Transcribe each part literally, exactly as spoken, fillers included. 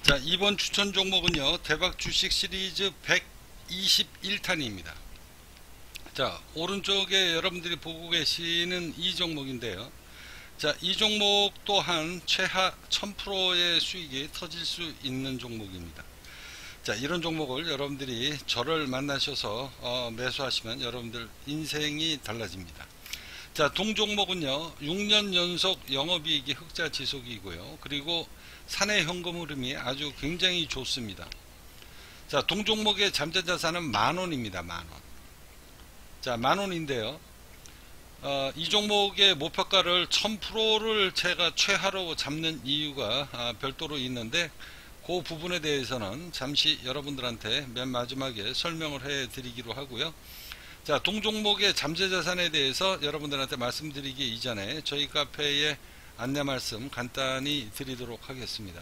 자, 이번 추천 종목은요, 대박 주식 시리즈 백이십일 탄입니다. 자, 오른쪽에 여러분들이 보고 계시는 이 종목인데요. 자, 이 종목 또한 최하 천 퍼센트의 수익이 터질 수 있는 종목입니다. 자, 이런 종목을 여러분들이 저를 만나셔서 어, 매수하시면 여러분들 인생이 달라집니다. 자, 동종목은요, 육 년 연속 영업이익이 흑자 지속이고요. 그리고 사내 현금 흐름이 아주 굉장히 좋습니다. 자, 동종목의 잠재자산은 만원입니다. 만원. 자, 만원인데요. 어, 이 종목의 목표가를 천 퍼센트를 제가 최하로 잡는 이유가 아, 별도로 있는데 그 부분에 대해서는 잠시 여러분들한테 맨 마지막에 설명을 해 드리기로 하고요. 자, 동종목의 잠재자산에 대해서 여러분들한테 말씀드리기 이전에 저희 카페에 안내 말씀 간단히 드리도록 하겠습니다.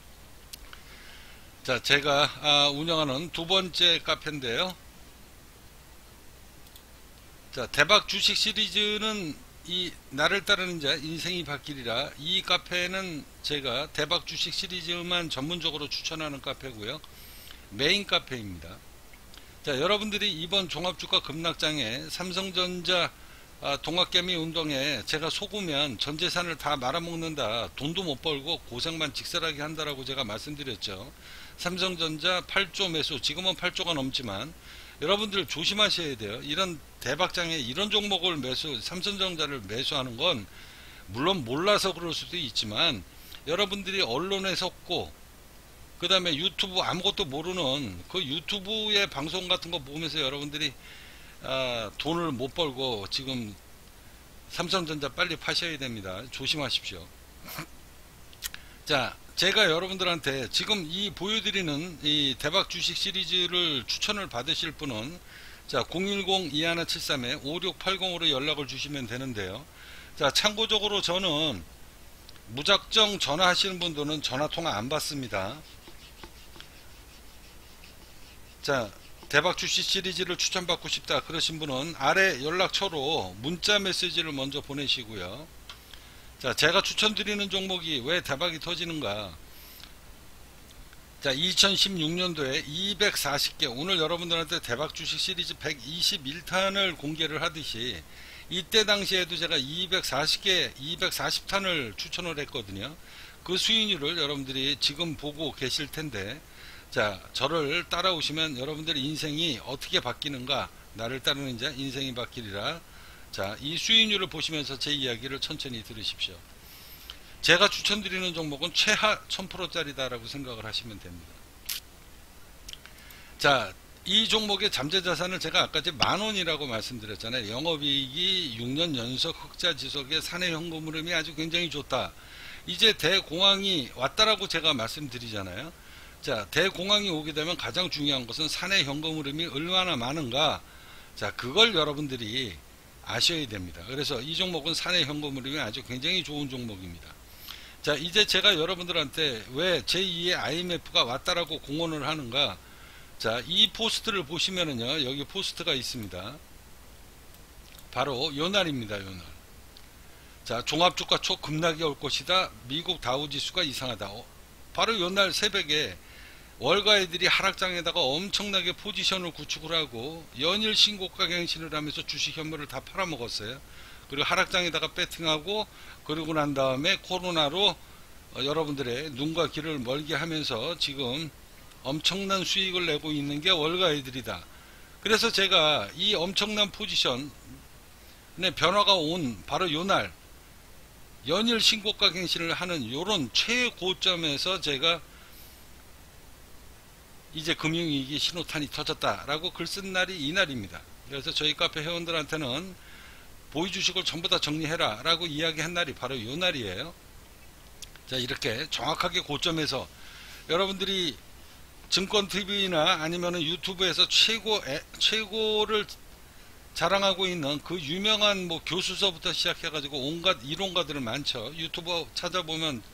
자, 제가 아, 운영하는 두 번째 카페인데요. 자, 대박 주식 시리즈는 이 나를 따르는 자 인생이 바뀌리라, 이 카페는 제가 대박 주식 시리즈만 전문적으로 추천하는 카페고요. 메인 카페입니다. 자, 여러분들이 이번 종합주가 급락장에 삼성전자 아, 동학개미 운동에 제가 속으면 전 재산을 다 말아먹는다, 돈도 못 벌고 고생만 직설하게 한다라고 제가 말씀드렸죠. 삼성전자 팔 조 매수, 지금은 팔 조가 넘지만 여러분들 조심하셔야 돼요. 이런 대박장에 이런 종목을 매수, 삼성전자를 매수하는 건 물론 몰라서 그럴 수도 있지만 여러분들이 언론에 섰고 그 다음에 유튜브 아무것도 모르는 그 유튜브의 방송 같은 거 보면서 여러분들이 아, 돈을 못 벌고 지금 삼성전자 빨리 파셔야 됩니다. 조심하십시오. 자, 제가 여러분들한테 지금 이 보여드리는 이 대박 주식 시리즈를 추천을 받으실 분은 자, 공일공 이일칠삼 오육팔공으로 연락을 주시면 되는데요. 자, 참고적으로 저는 무작정 전화하시는 분들은 전화통화 안 받습니다. 자, 대박 주식 시리즈를 추천받고 싶다 그러신 분은 아래 연락처로 문자 메시지를 먼저 보내시고요. 자, 제가 추천드리는 종목이 왜 대박이 터지는가. 자, 이천십육 년도에 이백사십 개, 오늘 여러분들한테 대박 주식 시리즈 백이십일 탄을 공개를 하듯이 이때 당시에도 제가 이백사십 개, 이백사십 탄을 추천을 했거든요. 그 수익률을 여러분들이 지금 보고 계실 텐데, 자, 저를 따라오시면 여러분들의 인생이 어떻게 바뀌는가, 나를 따르는 자 인생이 바뀌리라. 자, 이 수익률을 보시면서 제 이야기를 천천히 들으십시오. 제가 추천드리는 종목은 최하 천 퍼센트짜리다 라고 생각을 하시면 됩니다. 자, 이 종목의 잠재자산을 제가 아까 만원이라고 말씀드렸잖아요. 영업이익이 육 년 연속 흑자 지속의 사내 현금 흐름이 아주 굉장히 좋다. 이제 대공황이 왔다라고 제가 말씀드리잖아요. 자, 대공황이 오게 되면 가장 중요한 것은 사내 현금 흐름이 얼마나 많은가. 자, 그걸 여러분들이 아셔야 됩니다. 그래서 이 종목은 사내 현금 흐름이 아주 굉장히 좋은 종목입니다. 자, 이제 제가 여러분들한테 왜 제이의 아이엠에프가 왔다라고 공언을 하는가. 자, 이 포스트를 보시면은요, 여기 포스트가 있습니다. 바로 요날입니다. 요날. 자, 종합주가 초급락이 올 것이다. 미국 다우지수가 이상하다. 어, 바로 요날 새벽에 월가애들이 하락장에다가 엄청나게 포지션을 구축을 하고 연일 신고가 갱신을 하면서 주식 현물을 다 팔아먹었어요. 그리고 하락장에다가 배팅하고 그러고 난 다음에 코로나로 어, 여러분들의 눈과 귀를 멀게 하면서 지금 엄청난 수익을 내고 있는 게 월가애들이다. 그래서 제가 이 엄청난 포지션의 변화가 온 바로 요날 연일 신고가 갱신을 하는 요런 최고점에서 제가 이제 금융위기 신호탄이 터졌다라고 글 쓴 날이 이날입니다. 그래서 저희 카페 회원들한테는 보유 주식을 전부 다 정리해라 라고 이야기한 날이 바로 요 날이에요. 자, 이렇게 정확하게 고점에서 여러분들이 증권티비나 아니면 유튜브에서 최고, 에, 최고를 자랑하고 있는 그 유명한 뭐 교수서부터 시작해가지고 온갖 이론가들은 많죠. 유튜브 찾아보면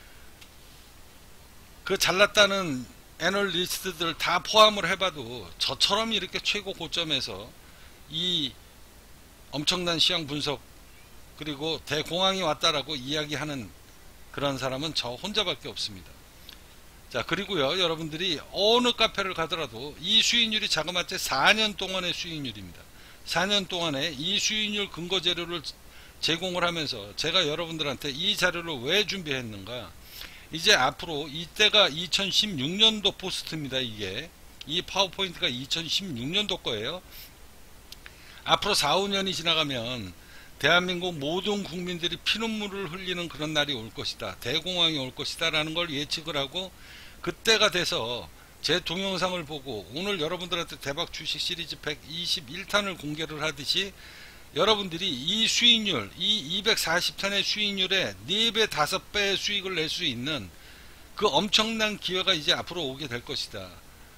그 잘났다는 애널리스트들 다 포함을 해봐도 저처럼 이렇게 최고 고점에서 이 엄청난 시황 분석 그리고 대공황이 왔다라고 이야기하는 그런 사람은 저 혼자밖에 없습니다. 자, 그리고요, 여러분들이 어느 카페를 가더라도 이 수익률이 자그마치 사 년 동안의 수익률입니다. 사 년 동안에 이 수익률 근거 재료를 제공을 하면서 제가 여러분들한테 이 자료를 왜 준비했는가. 이제 앞으로 이때가 이천십육 년도 포스트입니다. 이게 이 파워포인트가 이천십육 년도 거예요. 앞으로 사, 오 년이 지나가면 대한민국 모든 국민들이 피눈물을 흘리는 그런 날이 올 것이다. 대공황이 올 것이다 라는 걸 예측을 하고, 그때가 돼서 제 동영상을 보고 오늘 여러분들한테 대박 주식 시리즈 백이십일 탄을 공개를 하듯이 여러분들이 이 수익률, 이 이백사십 탄의 수익률에 네 배, 다섯 배의 수익을 낼 수 있는 그 엄청난 기회가 이제 앞으로 오게 될 것이다.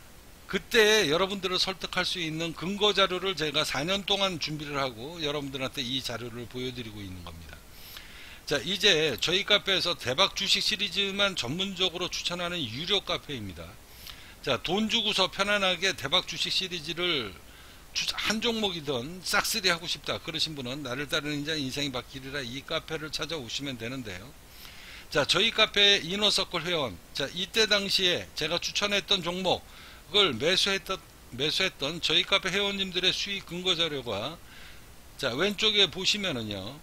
그때 여러분들을 설득할 수 있는 근거 자료를 제가 사 년 동안 준비를 하고 여러분들한테 이 자료를 보여드리고 있는 겁니다. 자, 이제 저희 카페에서 대박 주식 시리즈만 전문적으로 추천하는 유료 카페입니다. 자, 돈 주고서 편안하게 대박 주식 시리즈를 한 종목이든 싹쓸이 하고 싶다 그러신 분은 나를 따르는 자 인생이 바뀌리라 이 카페를 찾아오시면 되는데요. 자, 저희 카페의 이너서클 회원, 자, 이때 당시에 제가 추천했던 종목 그걸 매수했던, 매수했던 저희 카페 회원님들의 수익 근거 자료가, 자, 왼쪽에 보시면은요,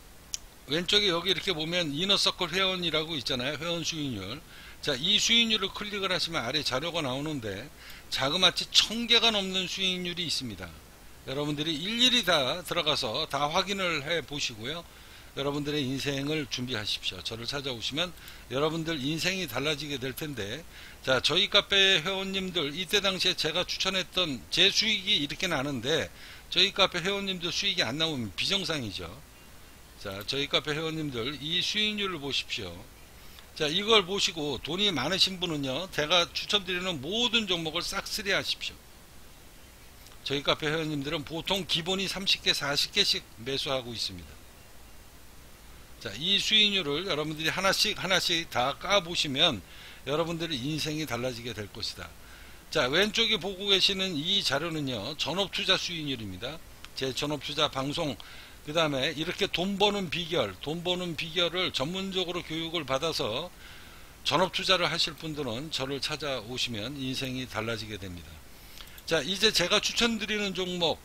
왼쪽에 여기 이렇게 보면 이너서클 회원이라고 있잖아요. 회원 수익률. 자, 이 수익률을 클릭을 하시면 아래 자료가 나오는데 자그마치 천 개가 넘는 수익률이 있습니다. 여러분들이 일일이 다 들어가서 다 확인을 해 보시고요. 여러분들의 인생을 준비하십시오. 저를 찾아오시면 여러분들 인생이 달라지게 될 텐데, 자, 저희 카페 회원님들 이때 당시에 제가 추천했던 제 수익이 이렇게 나는데 저희 카페 회원님들 수익이 안 나오면 비정상이죠. 자, 저희 카페 회원님들 이 수익률을 보십시오. 자, 이걸 보시고 돈이 많으신 분은요, 제가 추천드리는 모든 종목을 싹쓸이 하십시오. 저희 카페 회원님들은 보통 기본이 삼십 개, 사십 개씩 매수하고 있습니다. 자, 이 수익률을 여러분들이 하나씩 하나씩 다 까보시면 여러분들의 인생이 달라지게 될 것이다. 자, 왼쪽에 보고 계시는 이 자료는요, 전업투자 수익률입니다. 제 전업투자 방송, 그 다음에 이렇게 돈 버는 비결, 돈 버는 비결을 전문적으로 교육을 받아서 전업투자를 하실 분들은 저를 찾아오시면 인생이 달라지게 됩니다. 자, 이제 제가 추천드리는 종목,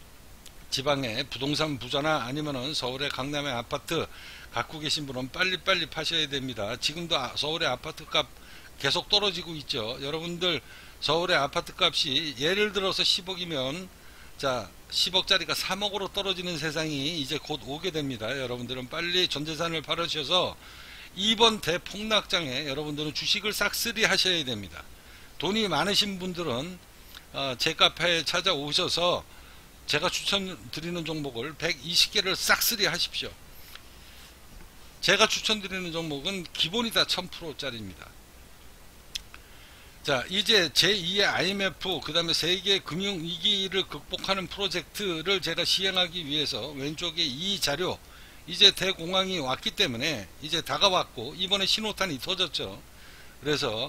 지방의 부동산 부자나 아니면은 서울의 강남의 아파트 갖고 계신 분은 빨리빨리 파셔야 됩니다. 지금도 서울의 아파트 값 계속 떨어지고 있죠. 여러분들 서울의 아파트 값이 예를 들어서 십억이면 자, 십억짜리가 삼억으로 떨어지는 세상이 이제 곧 오게 됩니다. 여러분들은 빨리 전재산을 팔으셔서 이번 대폭락장에 여러분들은 주식을 싹쓸이 하셔야 됩니다. 돈이 많으신 분들은 제 카페에 찾아오셔서 제가 추천드리는 종목을 백이십 개를 싹쓸이 하십시오. 제가 추천드리는 종목은 기본이 다 천 퍼센트짜리입니다. 자, 이제 제이의 아이엠에프, 그 다음에 세계 금융위기를 극복하는 프로젝트를 제가 시행하기 위해서 왼쪽에 이 자료, 이제 대공황이 왔기 때문에 이제 다가왔고 이번에 신호탄이 터졌죠. 그래서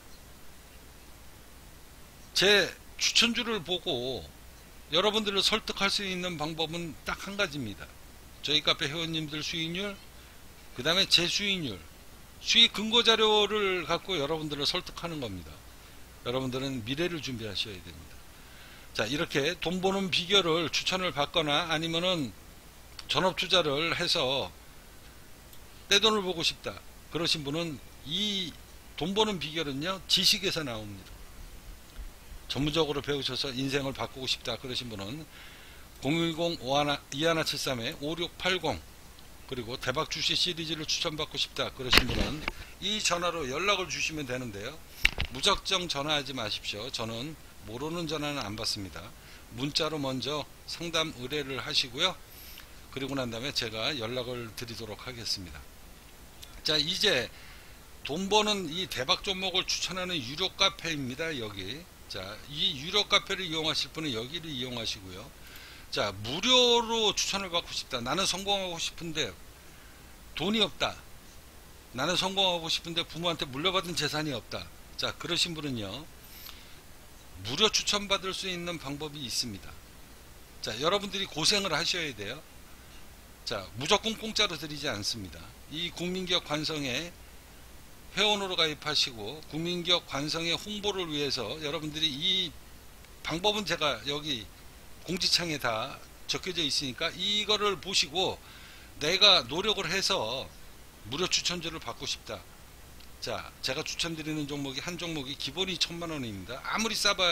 제 추천주를 보고 여러분들을 설득할 수 있는 방법은 딱 한 가지입니다. 저희 카페 회원님들 수익률, 그 다음에 제 수익률, 수익 근거 자료를 갖고 여러분들을 설득하는 겁니다. 여러분들은 미래를 준비하셔야 됩니다. 자, 이렇게 돈 버는 비결을 추천을 받거나 아니면은 전업 투자를 해서 떼돈을 보고 싶다 그러신 분은 이 돈 버는 비결은요, 지식에서 나옵니다. 전문적으로 배우셔서 인생을 바꾸고 싶다 그러신 분은 공일공 이일칠삼 오육팔공, 그리고 대박 주식 시리즈를 추천받고 싶다 그러신 분은 이 전화로 연락을 주시면 되는데요. 무작정 전화하지 마십시오. 저는 모르는 전화는 안 받습니다. 문자로 먼저 상담 의뢰를 하시고요. 그리고 난 다음에 제가 연락을 드리도록 하겠습니다. 자, 이제 돈 버는 이 대박 종목을 추천하는 유료 카페입니다. 여기. 자, 이 유료 카페를 이용하실 분은 여기를 이용하시고요. 자, 무료로 추천을 받고 싶다. 나는 성공하고 싶은데 돈이 없다. 나는 성공하고 싶은데 부모한테 물려받은 재산이 없다. 자, 그러신 분은요, 무료 추천받을 수 있는 방법이 있습니다. 자, 여러분들이 고생을 하셔야 돼요. 자, 무조건 공짜로 드리지 않습니다. 이 국민기업 관성에 회원으로 가입하시고 국민기업 관성의 홍보를 위해서 여러분들이 이 방법은 제가 여기 공지창에 다 적혀져 있으니까 이거를 보시고 내가 노력을 해서 무료 추천제를 받고 싶다. 자, 제가 추천드리는 종목이 한 종목이 기본이 천만 원입니다. 아무리 싸봐야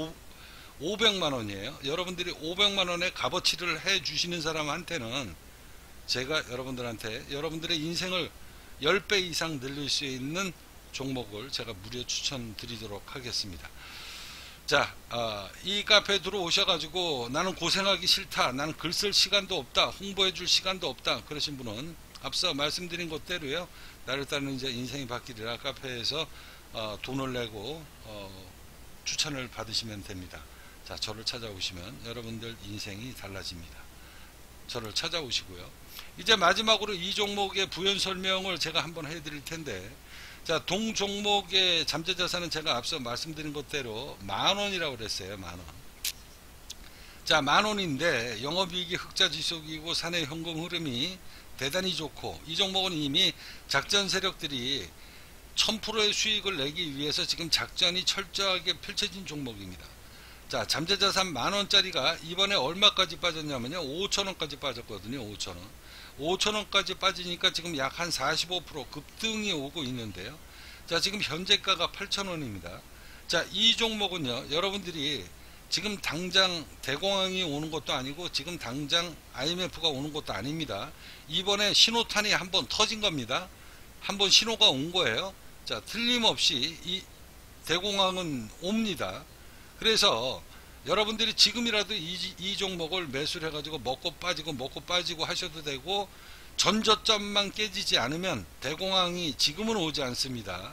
오백만 원이에요. 여러분들이 오백만 원의 값어치를 해 주시는 사람한테는 제가 여러분들한테 여러분들의 인생을 십 배 이상 늘릴 수 있는 종목을 제가 무료 추천드리도록 하겠습니다. 자, 어, 이 카페에 들어오셔가지고 나는 고생하기 싫다, 나는 글 쓸 시간도 없다, 홍보해 줄 시간도 없다 그러신 분은 앞서 말씀드린 것대로요, 나를 따르는 이제 인생이 바뀌리라 카페에서 어, 돈을 내고 어, 추천을 받으시면 됩니다. 자, 저를 찾아오시면 여러분들 인생이 달라집니다. 저를 찾아오시고요. 이제 마지막으로 이 종목의 부연 설명을 제가 한번 해드릴 텐데, 자, 동 종목의 잠재자산은 제가 앞서 말씀드린 것대로 만원이라고 그랬어요. 만원. 자, 만원인데 영업이익이 흑자지속이고 사내 현금 흐름이 대단히 좋고, 이 종목은 이미 작전 세력들이 천 퍼센트의 수익을 내기 위해서 지금 작전이 철저하게 펼쳐진 종목입니다. 자, 잠재자산 만원짜리가 이번에 얼마까지 빠졌냐면요, 오천원까지 빠졌거든요. 오천원. 오천원까지 빠지니까 지금 약 한 사십오 퍼센트 급등이 오고 있는데요. 자, 지금 현재가가 팔천원입니다. 자, 이 종목은요, 여러분들이 지금 당장 대공황이 오는 것도 아니고 지금 당장 아이엠에프가 오는 것도 아닙니다. 이번에 신호탄이 한번 터진 겁니다. 한번 신호가 온 거예요. 자, 틀림없이 이 대공황은 옵니다. 그래서 여러분들이 지금이라도 이, 이 종목을 매수를 해가지고 먹고 빠지고 먹고 빠지고 하셔도 되고, 전저점만 깨지지 않으면 대공황이 지금은 오지 않습니다.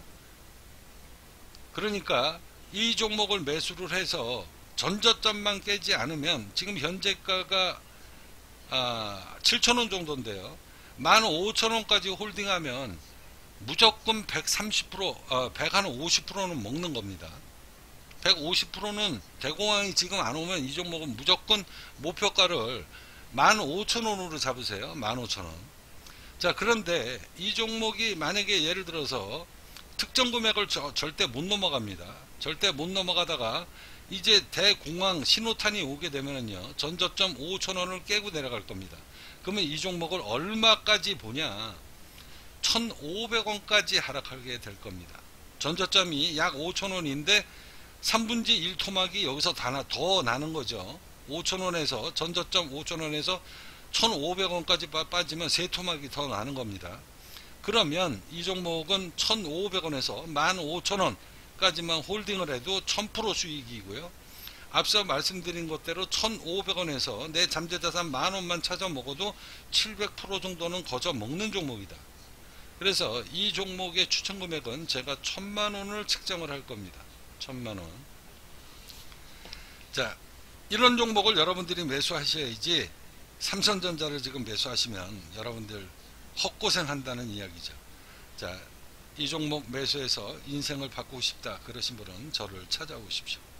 그러니까 이 종목을 매수를 해서 전저점만 깨지 않으면 지금 현재가가 아, 칠천원 정도인데요, 만 오천원까지 홀딩하면 무조건 백삼십 퍼센트, 어, 백오십 퍼센트는 먹는 겁니다. 백오십 퍼센트는 대공황이 지금 안 오면 이 종목은 무조건 목표가를 만 오천원으로 잡으세요. 만 오천원. 자, 그런데 이 종목이 만약에 예를 들어서 특정 금액을 저, 절대 못 넘어갑니다. 절대 못 넘어가다가 이제 대공황 신호탄이 오게 되면은요, 전저점 오천원을 깨고 내려갈 겁니다. 그러면 이 종목을 얼마까지 보냐, 천오백원까지 하락하게 될 겁니다. 전저점이 약 오천원인데 삼분의 일 토막이 여기서 다 나, 더 나는 거죠. 오천원에서 전저점 오천원에서 천오백원까지 빠지면 세 토막이 더 나는 겁니다. 그러면 이 종목은 천오백원에서 만 오천원까지만 홀딩을 해도 천 퍼센트 수익이고요. 앞서 말씀드린 것대로 천오백원에서 내 잠재자산 만원만 찾아 먹어도 칠백 퍼센트 정도는 거저 먹는 종목이다. 그래서 이 종목의 추천 금액은 제가 천만원을 책정을 할 겁니다. 천만원. 자, 이런 종목을 여러분들이 매수하셔야지, 삼성전자를 지금 매수하시면 여러분들 헛고생 한다는 이야기죠. 자, 이 종목 매수해서 인생을 바꾸고 싶다 그러신 분은 저를 찾아오십시오.